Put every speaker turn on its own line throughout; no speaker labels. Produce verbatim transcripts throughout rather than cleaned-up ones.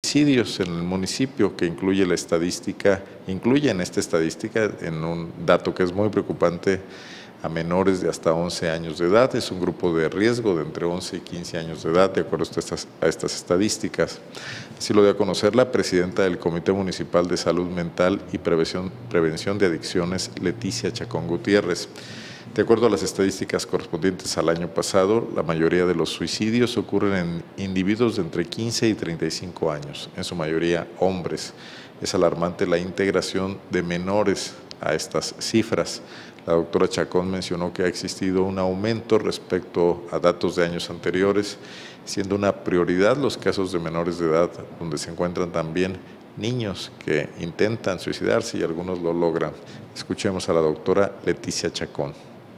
suicidios en el municipio, que incluye la estadística, incluye en esta estadística, en un dato que es muy preocupante, a menores de hasta once años de edad. Es un grupo de riesgo de entre once y quince años de edad, de acuerdo a estas, a estas estadísticas. Así lo dio a conocer la presidenta del Comité Municipal de Salud Mental y Prevención, Prevención de Adicciones, Leticia Chacón Gutiérrez. De acuerdo a las estadísticas correspondientes al año pasado, la mayoría de los suicidios ocurren en individuos de entre quince y treinta y cinco años, en su mayoría hombres. Es alarmante la integración de menores a estas cifras. La doctora Chacón mencionó que ha existido un aumento respecto a datos de años anteriores, siendo una prioridad los casos de menores de edad, donde se encuentran también niños que intentan suicidarse y algunos lo logran. Escuchemos a la doctora Leticia Chacón.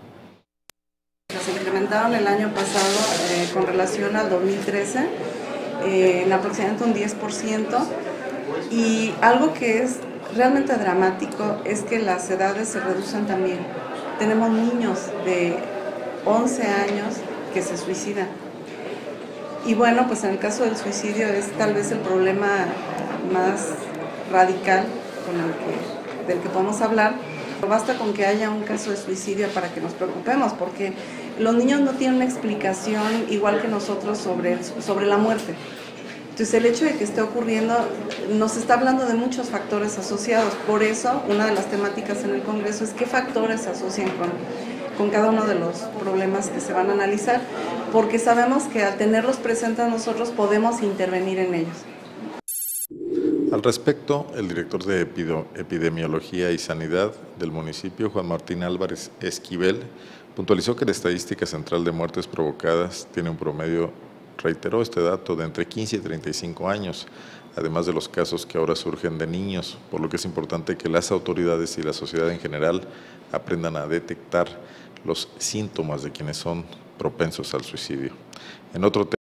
Se incrementaron el año pasado eh, con relación al dos mil trece eh, en aproximadamente un diez por ciento, y algo que es realmente dramático es que las edades se reducen también. Tenemos niños de once años que se suicidan. Y bueno, pues en el caso del suicidio es tal vez el problema más radical con el que, del que podemos hablar. Basta con que haya un caso de suicidio para que nos preocupemos, porque los niños no tienen una explicación igual que nosotros sobre, sobre la muerte. Entonces el hecho de que esté ocurriendo nos está hablando de muchos factores asociados. Por eso una de las temáticas en el Congreso es qué factores se asocian con, con cada uno de los problemas que se van a analizar, porque sabemos que al tenerlos presentes nosotros podemos intervenir en ellos.
Al respecto, el director de Epidemiología y Sanidad del municipio, Juan Martín Álvarez Esquivel, puntualizó que la estadística central de muertes provocadas tiene un promedio, reiteró este dato, de entre quince y treinta y cinco años, además de los casos que ahora surgen de niños, por lo que es importante que las autoridades y la sociedad en general aprendan a detectar los síntomas de quienes son propensos al suicidio. En otro tema,